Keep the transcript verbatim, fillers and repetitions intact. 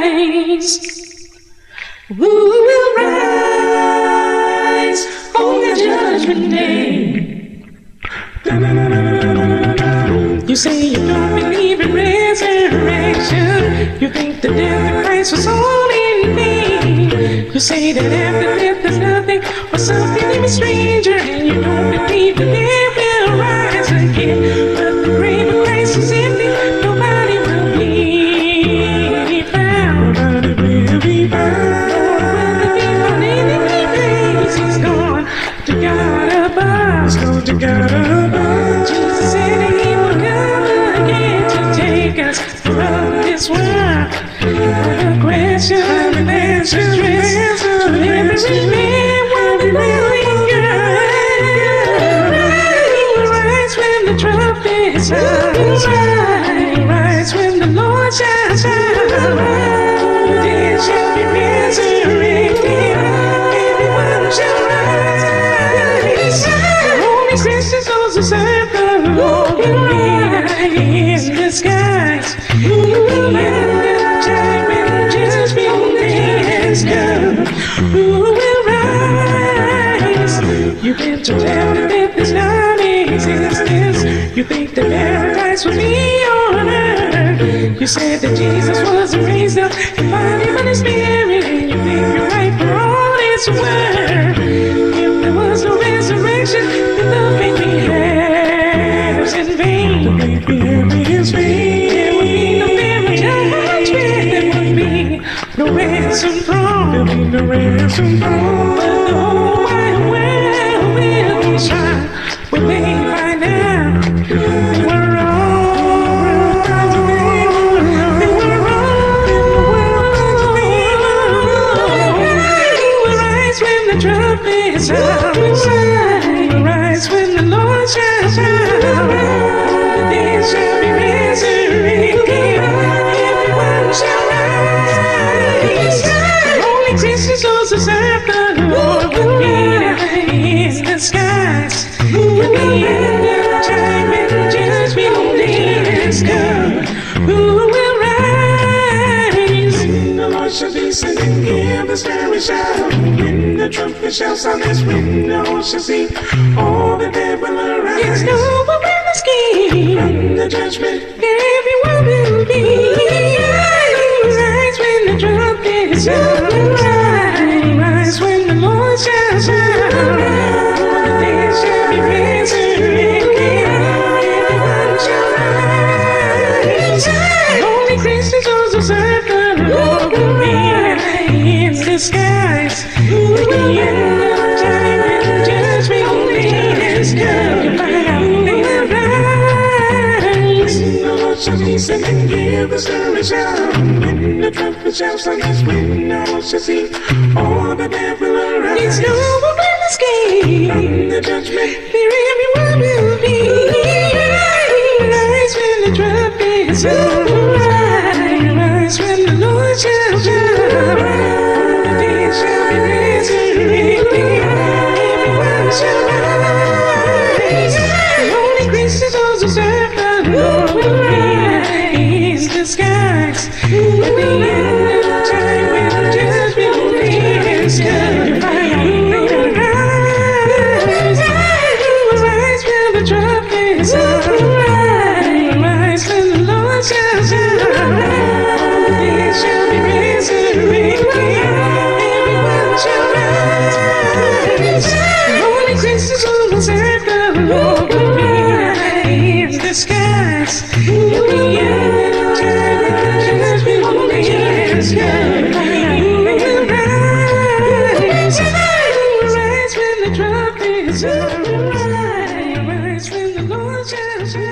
rise. Who will rise on the judgment day? You say you don't believe in resurrection. You think the death of Christ was all in vain. You say that after death there's nothing or something even stranger, and you don't believe that there will rise again. But the grave of Christ is empty. Nobody will be found. Nobody will be found. Nobody will be found. He's gone to God above. He's gone to God above. Jesus said that he will come again to take us from this world. The question and answer is to every man, woman, boy, and girl. He will rise when the trumpet sounds. He will rise when the Lord shall shine. The dead shall be resurrected. Everyone shall rise. Only Christians, those who serve the Lord, will be in the skies. In the end of time when judgment day has come, who will rise? You've been to tell that death is not existence. You think that paradise will be on earth. You said that Jesus wasn't raised up in body but in spirit, and you think you're right for all it's worth. If there was no resurrection, then the faith we have is in vain. The faith we have is vain. There would be no fear of judgment. There would be no ransom throne. There would be no ransom throne. But the whole wide world will be shot when they find out they were wrong. They were wrong. He will rise when the trumpet sounds. He will rise when the Lord shall shine. The dead shall be resurrected. Everyone shall rise. Only Christians, those who serve the Lord, will be in the skies. At the end of time and judgment day has come, who will rise? When the Lord shall descend and give the spirit shout, when the trumpet shall sound, that's when the whole shall see all the dead will arise. Yes, no one will escape from the judgment. Everyone will be. Rise when the trumpet sounds. Rise when the Lord shall shout. The dead shall be resurrected. Everyone shall rise. Only Christians, those who serve the Lord, will be in the skies. At the end of time and judgment day has come, they will rise. When the Lord shall descend and give the spirit shout, when the trumpet shall sound, that's when the whole shall see all the dead will arise. Yes, no one will escape from the judgment. There everyone will be. Rise when the trumpet sounds. Rise when the Lord shall shine. The dead shall be resurrected. Everyone shall rise. Only Christians, those who serve the Lord, will rise in the skies. At the end of time when judgment day has come, who will rise? Who will rise when the trumpet sounds? Rise when the Lord shall shine. The dead shall be resurrected. Everyone shall rise. Only Christians who will serve the Lord will be in the skies. At the end of time when judgment day has come, who will rise? Who will rise when the trumpet sounds? Rise when the Lord shall shine.